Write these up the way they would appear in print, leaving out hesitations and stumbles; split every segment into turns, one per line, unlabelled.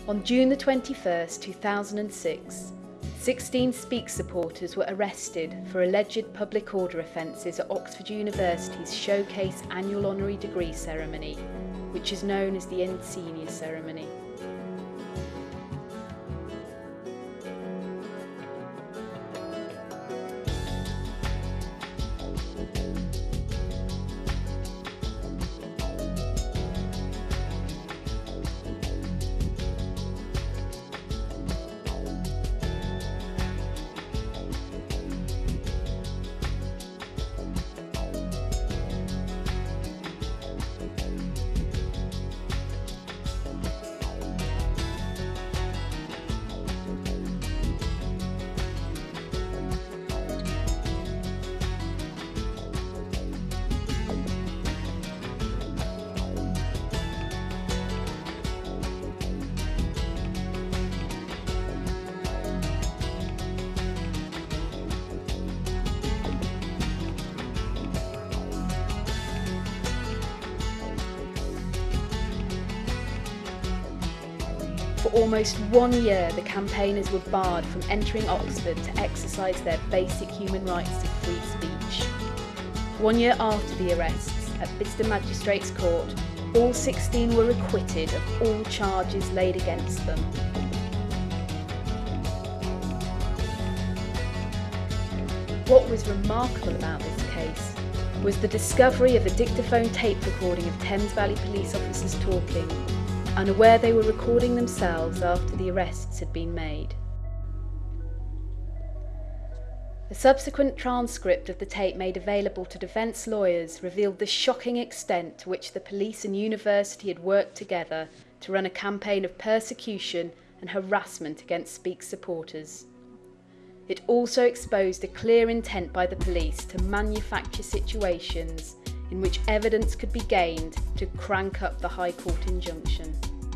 On June the 21st, 2006, 16 Speak supporters were arrested for alleged public order offences at Oxford University's Showcase Annual Honorary Degree Ceremony, which is known as the Insignia Ceremony. For almost 1 year, the campaigners were barred from entering Oxford to exercise their basic human rights to free speech. 1 year after the arrests, at Bicester Magistrates Court, all 16 were acquitted of all charges laid against them. What was remarkable about this case was the discovery of a dictaphone tape recording of Thames Valley police officers talking, unaware they were recording themselves after the arrests had been made. A subsequent transcript of the tape made available to defence lawyers revealed the shocking extent to which the police and university had worked together to run a campaign of persecution and harassment against Speak supporters. It also exposed a clear intent by the police to manufacture situations in which evidence could be gained to crank up the High Court injunction.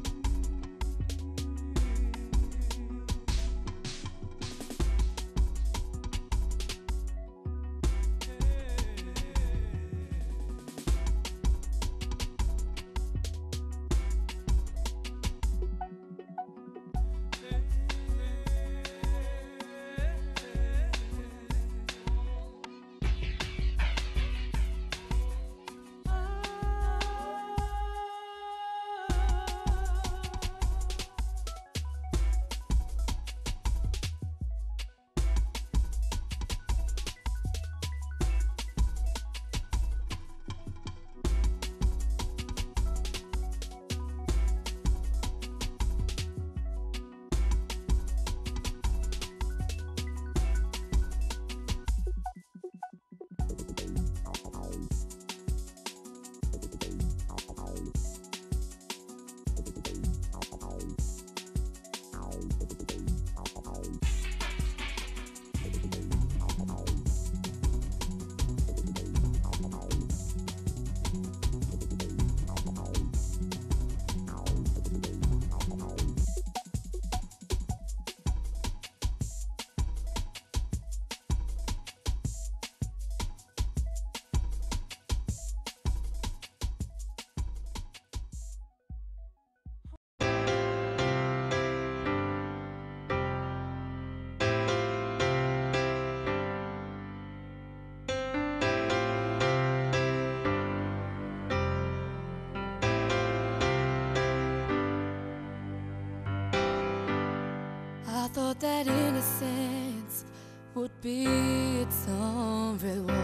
I thought that innocence would be its own reward.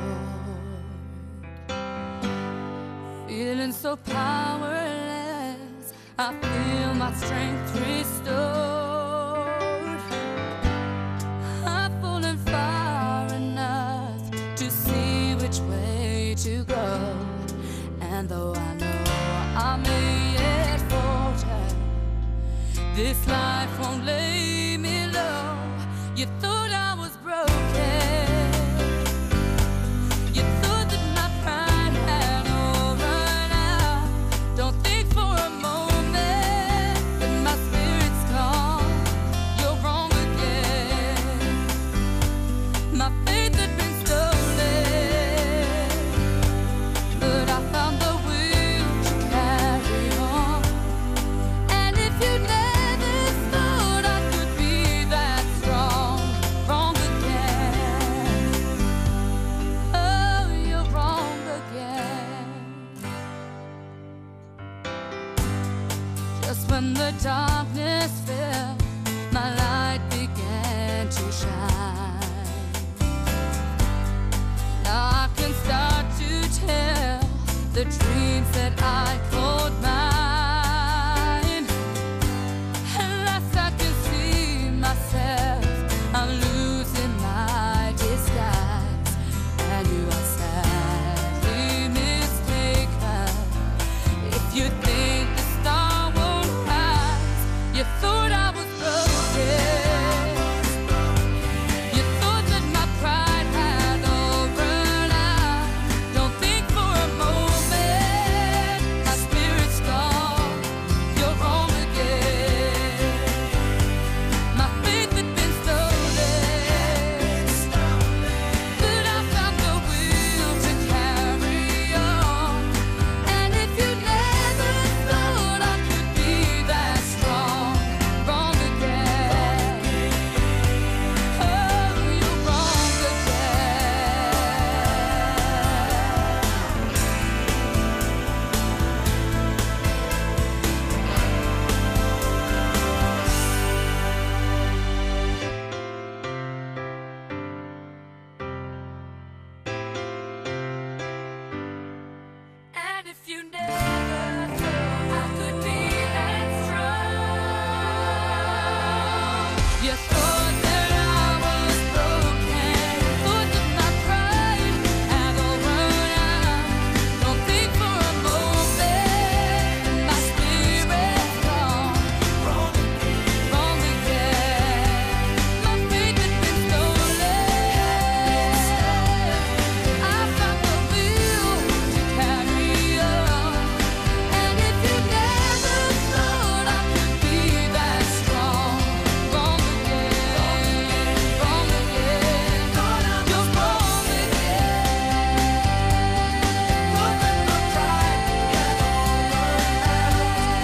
Feeling so powerless, I feel my strength restored. I've fallen far enough to see which way to go, and though I know I may yet falter, this life won't lay me low. You thought I was broken. You thought that my pride had all run out. Don't think for a moment that my spirit's gone. You're wrong again. My faith had been stolen, but I found the will to carry on. And if you never When the darkness fell, my light began to shine. Now I can start to tell the dreams that I called mine. Unless I can see myself, I'm losing my disguise, and you are sadly mistaken if you think the star won't rise. You thought I was broken. You thought that my pride had all run out. Don't think for a moment my spirit's gone. You're wrong again. My faith had been stolen, but I found the will to carry on. And if you never thought I could be that strong, wrong again. Oh, you're wrong again. And if you never thought I could be that strong, you thought that I was broken, thought that my pride had all run out. Don't think for a moment my spirit's gone. Wrong again. My faith had been stolen. I found the will to carry on. And if you never thought I could be that strong, wrong again, wrong again. You're wrong again. Thought that my pride had all run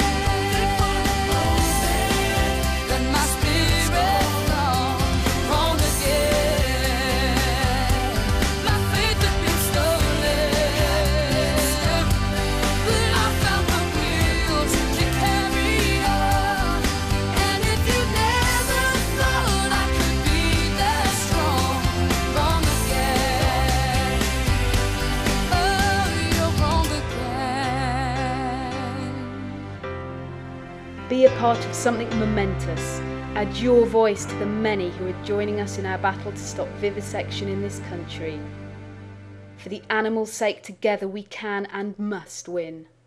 out. Then my spirit's gone. Wrong again. My faith had been stolen, but I found the will to carry on. And if you never thought I could be that strong, wrong again. Oh, you're wrong again.
Be a part of something momentous. Add your voice to the many who are joining us in our battle to stop vivisection in this country. For the animals' sake, together we can and must win.